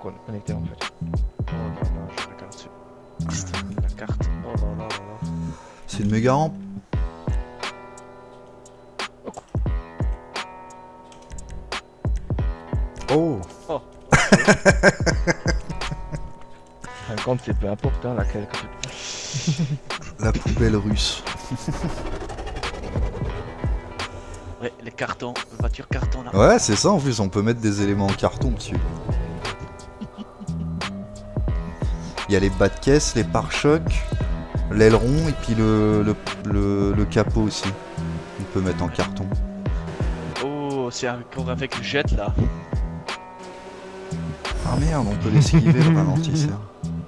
connecté en fait. Oh là là, je regarde sur la carte. Oh là là là là. C'est une méga rampe. Oh. Oh. En fin de compte, c'est peu importe hein, laquelle que tu prends. La poubelle russe. Ouais, les cartons, voiture carton là. Ouais, c'est ça en plus, on peut mettre des éléments en carton dessus. Il y a les bas de caisse, les pare-chocs, l'aileron et puis le capot aussi. On peut mettre en carton. Oh, c'est encore avec le jet là. Ah merde, on peut l'esquiver le ralentisseur.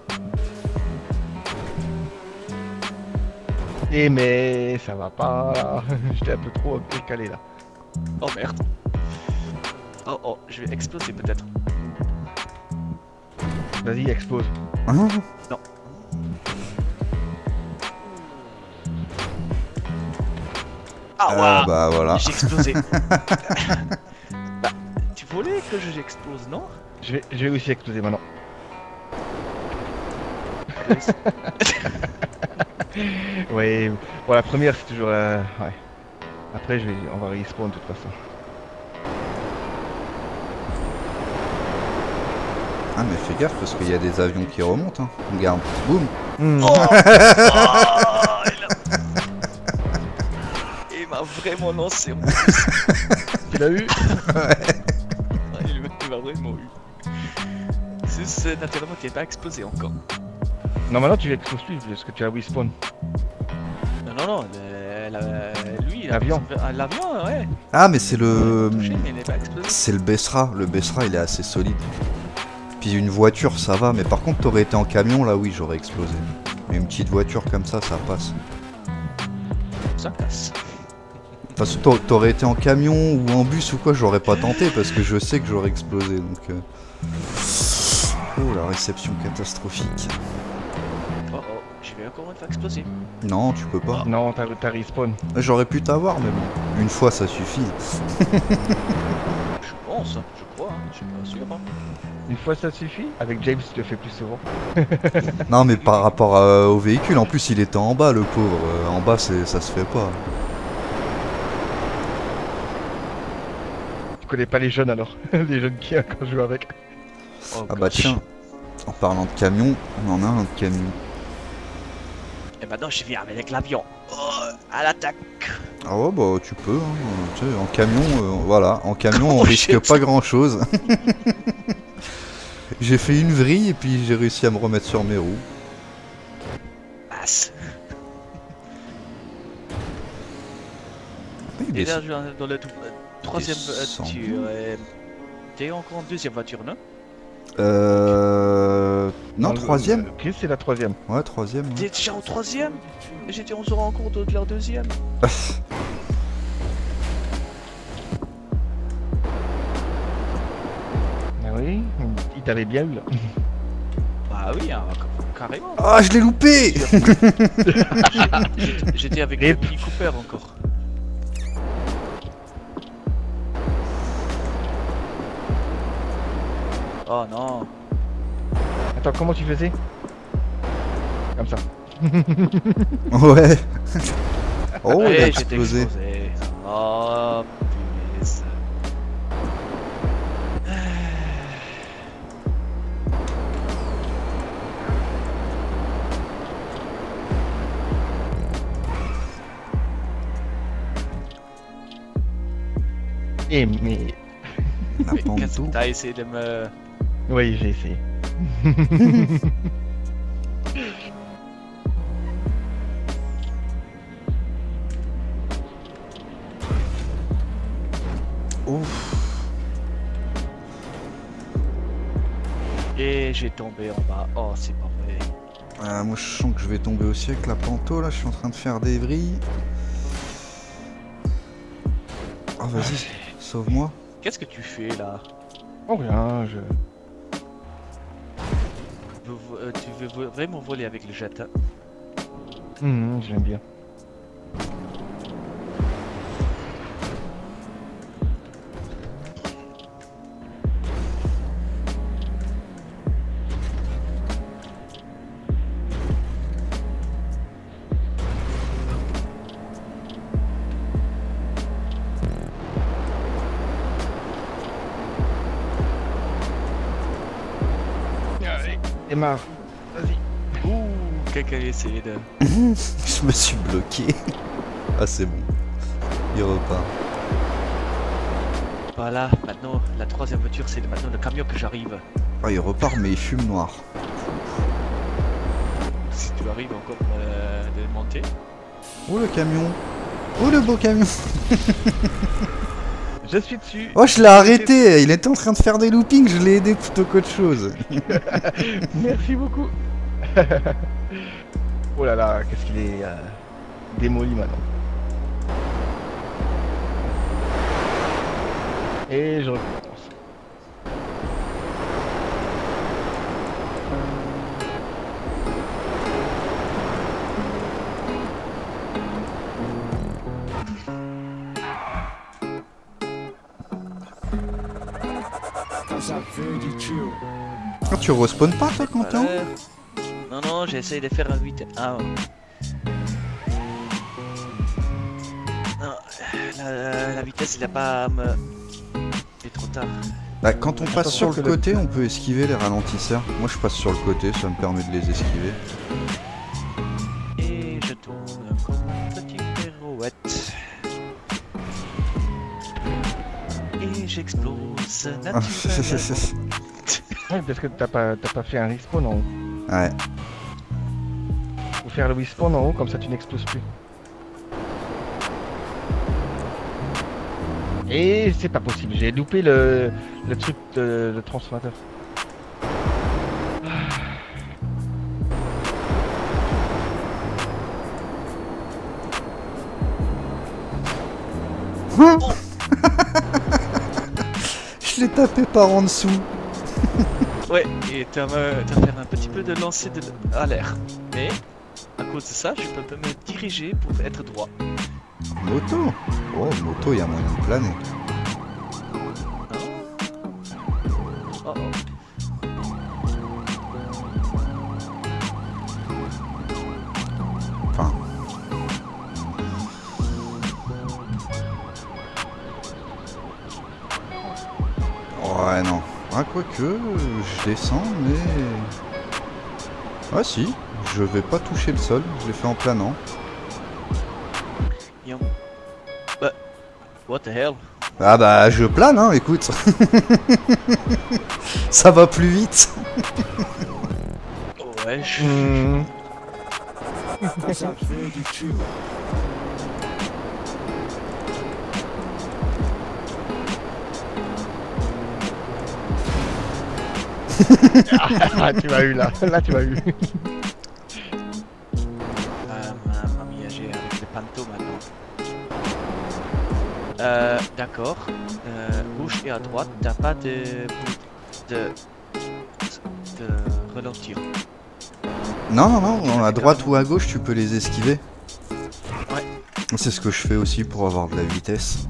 Eh mais ça va pas. J'étais un peu trop décalé là. Oh merde. Oh oh, je vais exploser peut-être. Vas-y, explose. Hein? Non. Ah ouais. Bah voilà. J'ai explosé. Bah, tu voulais que j'explose, non? Je vais aussi exploser maintenant. Ouais, bon, la première c'est toujours ouais. Après on va respawn de toute façon. Ah mais fais gaffe parce qu'il y a des avions qui remontent. Hein. Regarde, boum. Mmh. Oh, il m'a vraiment lancé en plus. Tu l'as eu? Il m'a vraiment eu. C'est naturellement qui n'est pas explosé encore. Non, maintenant tu exploses plus parce que tu as respawn. Non, non, non, lui, L'avion. L'avion, ouais. Ah mais c'est le... Touché, mais il n'est pas explosé. C'est le Bessra. Le Bessra il est assez solide. Puis une voiture ça va, mais par contre t'aurais été en camion là oui j'aurais explosé. Mais une petite voiture comme ça passe. Ça casse. De toute façon t'aurais été en camion ou en bus ou quoi j'aurais pas tenté parce que je sais que j'aurais explosé donc... Oh la réception catastrophique. Oh oh, je vais encore une fois exploser. Non tu peux pas. Non, t'as respawn. J'aurais pu t'avoir mais bon. Une fois ça suffit. Je pense, je crois, hein, je suis pas sûr. Hein. Une fois ça suffit? Avec James tu le fais plus souvent. Non mais par rapport au véhicule, en plus il était en bas le pauvre. En bas ça se fait pas. Tu connais pas les jeunes alors? Les jeunes qui quand je joue avec. Oh, Ah bah gosh. tiens, en parlant de camion, on en a un de camion. Et maintenant je viens avec l'avion. Oh, à l'attaque. Ah ouais bah tu peux, hein. Tu sais, en camion, voilà, en camion on Oh, risque shit. pas grand chose. J'ai fait une vrille et puis j'ai réussi à me remettre sur mes roues. Passe. Oui, Et mais là, je suis dans la troisième sans voiture. T'es encore en deuxième voiture, non? Non, Dans troisième. Chris c'est la troisième. Ouais, troisième. Ouais. T'es déjà en troisième? Et j'étais on se rend compte de leur deuxième. Ah oui, il t'avait bien eu là. Bah oui, hein, carrément. Ah, je l'ai loupé. J'étais avec le Rip. Mini Cooper encore. Oh non. Attends, comment tu faisais? Comme ça. Ouais. Oh, il a Allez, explosé. Oh, punaise. Eh mais... La Mais pente qu'est-ce que d'eau. t'as essayé de me... Oui, j'ai essayé. Ouf. Et j'ai tombé en bas. Oh, c'est pas vrai. Moi je sens que je vais tomber aussi avec la panto là, je suis en train de faire des vrilles. Oh vas-y, sauve-moi. Qu'est-ce que tu fais là? Oh rien, je... Tu veux vraiment voler avec le jet, hein? J'aime bien. Démarre. Vas-y. Ouh, quelqu'un a essayé de... Je me suis bloqué. Ah c'est bon. Il repart. Voilà, maintenant, la troisième voiture, c'est maintenant le camion que j'arrive. Ah il repart mais il fume noir. Si tu arrives encore de monter. Oh le camion. Oh le beau camion. Je suis dessus. Oh je l'ai arrêté. Il était en train de faire des loopings. Je l'ai aidé plutôt qu'autre chose. Merci beaucoup. Oh là là, qu'est-ce qu'il est démoli maintenant. Et je recommence. Ah, tu respawns pas toi Quentin? Non, non, j'essaye de faire un 8. Ah, ouais. Non, la vitesse, il a pas à me... Il est trop tard. Bah, quand on passe Attention sur le que le- côté, on peut esquiver les ralentisseurs. Moi je passe sur le côté, ça me permet de les esquiver. Et je tourne comme une petite pirouette. Et j'explose naturellement. Ouais, parce que t'as pas fait un respawn en haut. Ouais. Faut faire le respawn en haut, comme ça tu n'exploses plus. Et c'est pas possible, j'ai loupé le truc de le transformateur. Je l'ai tapé par en dessous. Ouais, et t'as fait un petit peu de lancer à l'air. Mais, à cause de ça, je peux me diriger pour être droit. Moto. Oh moto, il y a moyen de planer. Oh, oh. Enfin. Ouais non. Ah quoique, je descends mais... Ah si, je vais pas toucher le sol, je l'ai fait en planant. Yo. Bah, what the hell? Ah bah je plane hein, écoute. Ça va plus vite. Oh, ouais, je... Hmm. Ah, tu m'as eu là, là tu m'as eu. Mamma mia, j'ai avec le panto maintenant. D'accord. Gauche et à droite, t'as pas de ralentir. Non non non, à droite ou à gauche tu peux les esquiver. Ouais. C'est ce que je fais aussi pour avoir de la vitesse.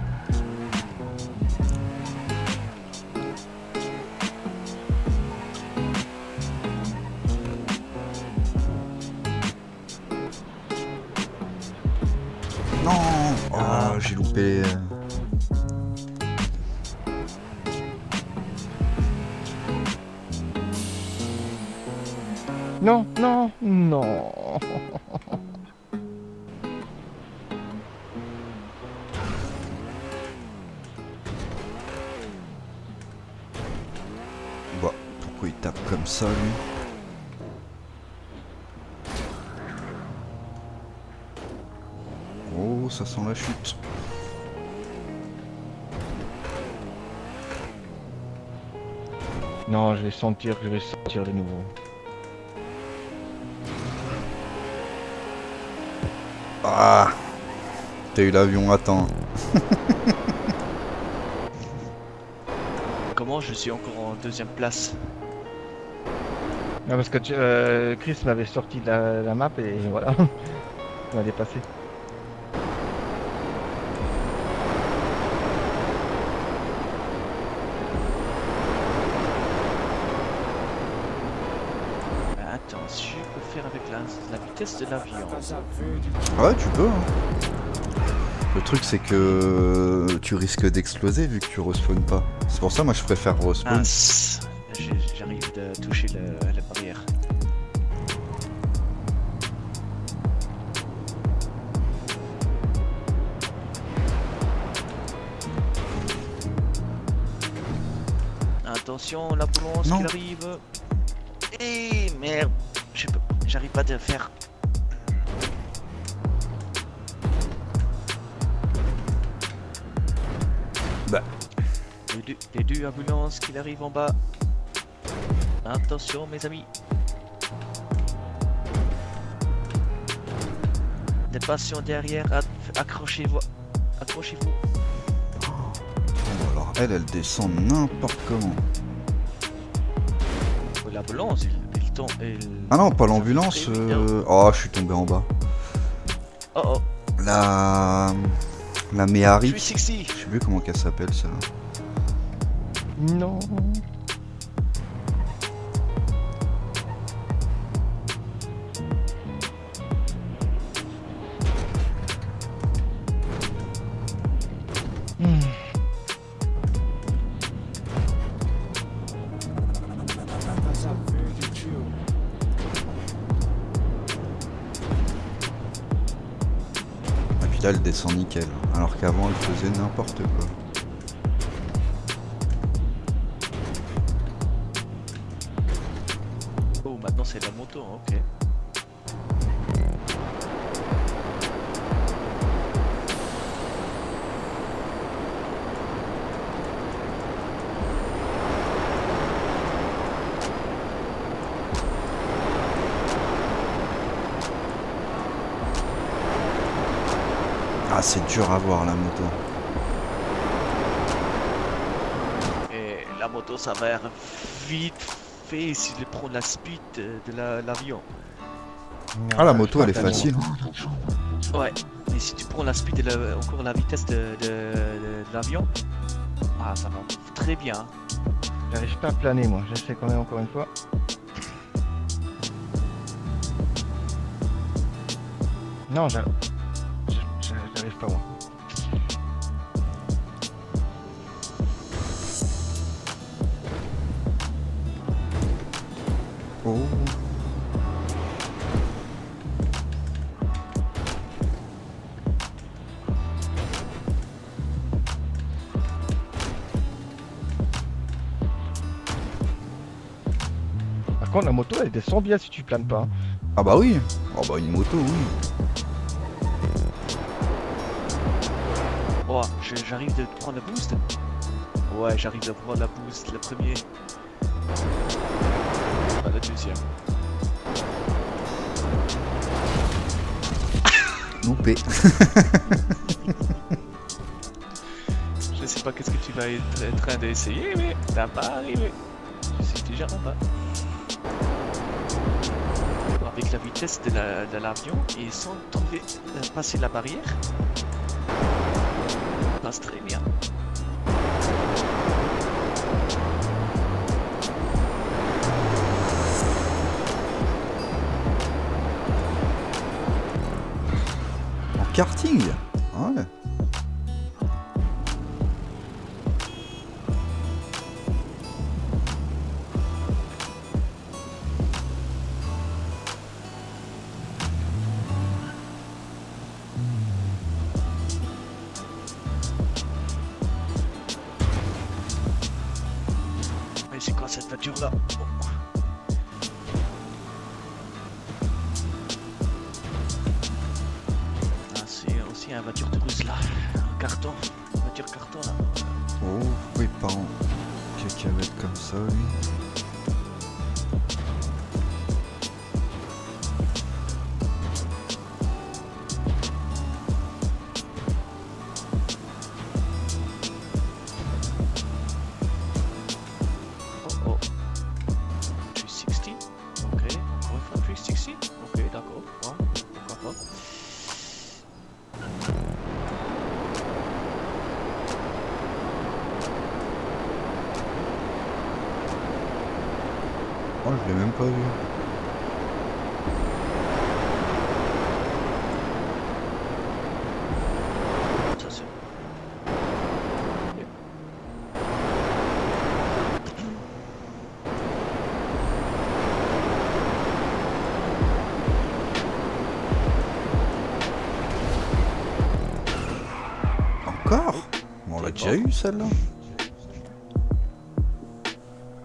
Non. Oh, j'ai loupé. Non, non, non. Bah, pourquoi il tape comme ça lui? Oh, ça sent la chute. Non, je vais sentir que je vais sortir de nouveau. Ah, t'as eu l'avion à temps. Comment je suis encore en deuxième place? Non, parce que Chris m'avait sorti de la map et voilà, il m'a dépassé. Attends, je peux faire avec la vitesse de l'avion. Ouais, tu peux. Hein. Le truc, c'est que tu risques d'exploser vu que tu respawns pas. C'est pour ça, moi, je préfère respawn. Mince, j'arrive de toucher le bâton. Attention, l'ambulance Non. qui arrive. Et merde, j'arrive pas à faire. Bah. Les deux ambulances qui arrivent en bas. Attention mes amis. Des patients derrière, accrochez-vous. Accrochez-vous. Bon, alors elle descend n'importe comment. L'ambulance, il tombe. Ah non, pas l'ambulance. très vite, hein. Oh, je suis tombé en bas. Oh oh, La Méhari. 360. Je sais plus comment qu'elle s'appelle ça. Non. Et puis là elle descend nickel. Alors qu'avant elle faisait n'importe quoi. Oh, maintenant c'est la moto, ok. Ah c'est dur à voir la moto. Et la moto, ça va être vite fait si je prends la speed de l'avion. Ah la moto elle est facile. Ouais, mais si tu prends la speed de encore la vitesse de l'avion, ah ça va très bien. J'arrive pas à planer moi, j'essaie quand même encore une fois. Non, j'arrive pas moi. Oh. Par contre la moto elle descend bien si tu planes pas. Hein. Ah bah oui. Oh bah une moto oui. Oh, j'arrive de prendre la boost. Ouais, j'arrive de prendre la boost, le premier. Pas le deuxième. Loupé. Je sais pas qu'est-ce que tu vas être en train d'essayer, mais t'as pas arrivé. Je suis déjà en bas. Avec la vitesse de l'avion, et sans tomber, passer la barrière, ça passe très bien. En karting. Ouais. Mais c'est quoi cette voiture là? Ah, c'est aussi une voiture de russe là, un carton, une voiture carton là. Oh, pourquoi il part en cacahuète comme ça lui? Oh oh, 360, ok, encore une fois 360, ok d'accord, ouais, pourquoi pas. Oh je l'ai même pas vu. Ça c'est... Encore? On l'a déjà eu celle-là.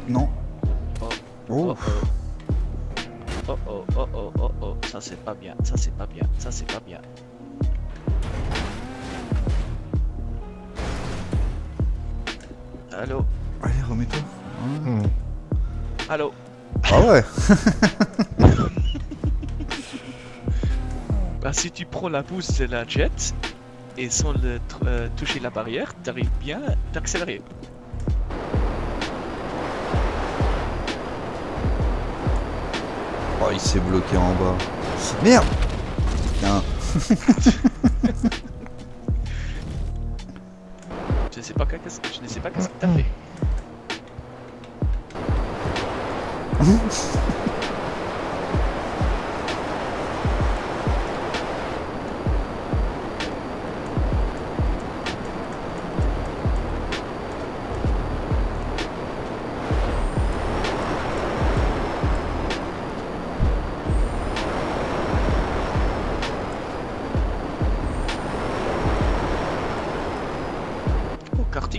Non. Oh. Oh. Oh oh oh oh oh oh, ça c'est pas bien, ça c'est pas bien, ça c'est pas bien. Allô? Allez, remets-toi. Hmm. Allô? Ah ouais. Bah si tu prends la pousse de la jet et sans toucher la barrière, t'arrives bien d'accélérer. Oh, il s'est bloqué en bas. Merde. Putain. Je ne sais pas qu'est-ce que t'as fait. Oh, karting.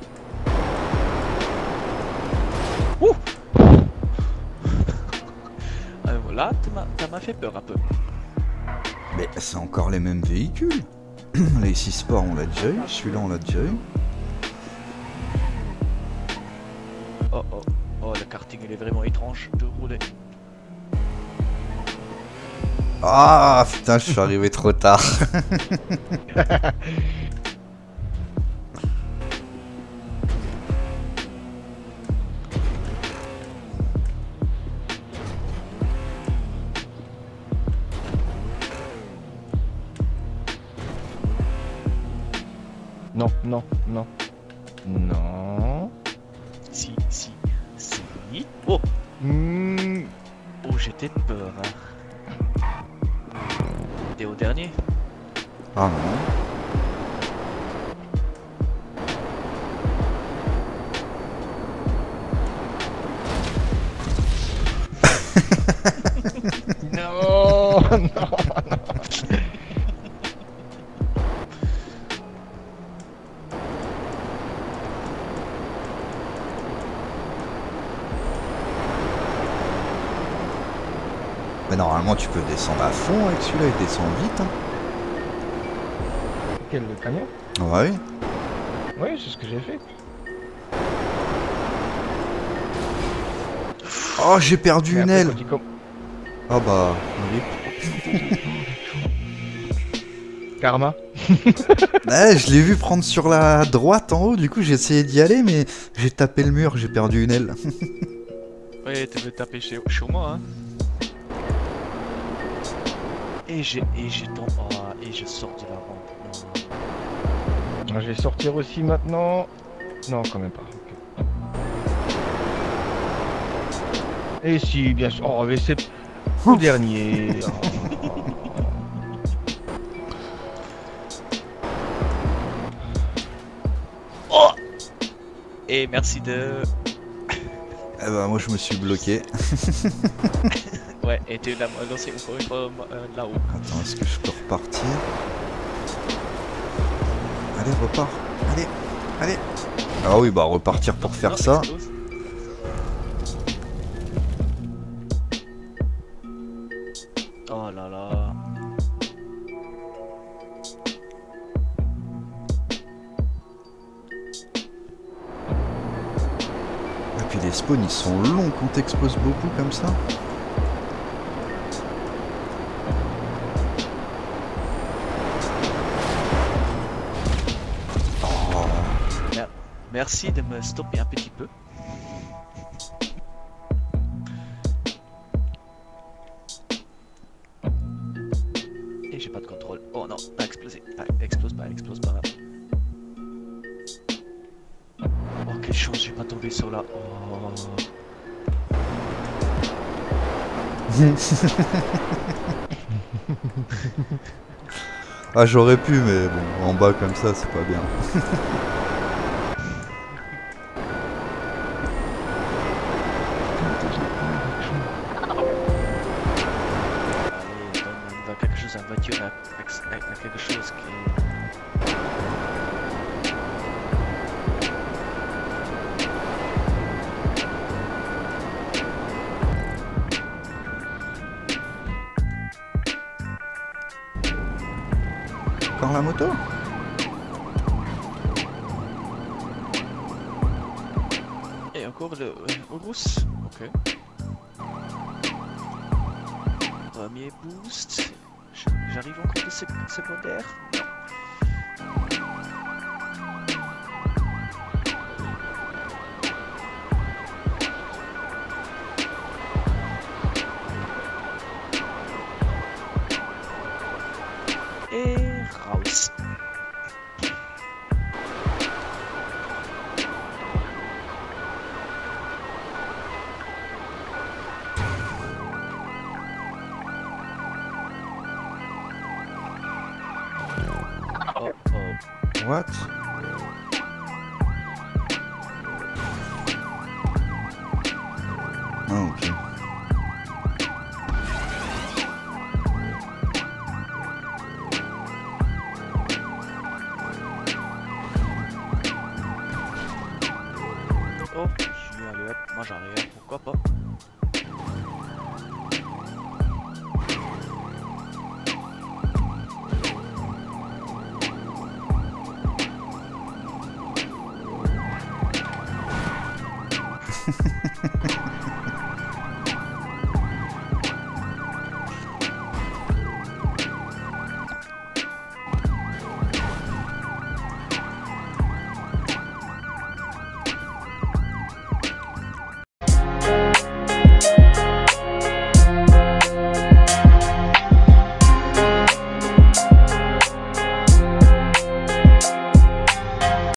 Ouh. Voilà, ça m'a fait peur un peu. Mais c'est encore les mêmes véhicules. Les 6 Sport on l'a déjà eu, celui-là on l'a déjà eu. Oh oh, oh le karting il est vraiment étrange de rouler. Ah putain, je suis arrivé trop tard. Non, non, non. Non. Si. Oh, Hmm. oh j'étais peur. Hein. T'es au dernier? Ah non. Non, non. Mais normalement tu peux descendre à fond avec celui-là, il descend vite. Hein. Quel le camion? Ouais. Oui, c'est ce que j'ai fait. Oh, j'ai perdu Mais une après, aile. quand il com- Ah bah, oui. Karma. Ouais, je l'ai vu prendre sur la droite en haut, du coup j'ai essayé d'y aller, mais j'ai tapé le mur, j'ai perdu une aile. Ouais, tu veux taper chez moi, hein. Et je sors de la rampe. Non. Je vais sortir aussi maintenant. Non, quand même pas. Ok. Et si, bien sûr. Oh, mais c'est le dernier. Oh. Et merci de... Eh bah moi je me suis bloqué. Ouais, et tu l'as lancé encore une fois là-haut. Attends, est-ce que je peux repartir? Allez, repars. Allez, allez. Ah oui, bah repartir pour faire Non, ça. explose. Oh là là. Et puis les spawns ils sont longs quand t'exploses beaucoup comme ça. Merci de me stopper un petit peu. Et j'ai pas de contrôle. Oh non, pas explosé. Explose pas. Oh quelle chance, j'ai pas tombé sur la... Oh. Ah j'aurais pu, mais bon, en bas comme ça c'est pas bien. Allez, donne quelque chose à voiture, à quelque chose qui... la moto? Et encore le rousse. Ok. Premier boost. J'arrive encore de secondaire. Non. Et raus. Oh oh. What? Ah, ok. Oh, allez hop, moi j'arrive, pourquoi pas.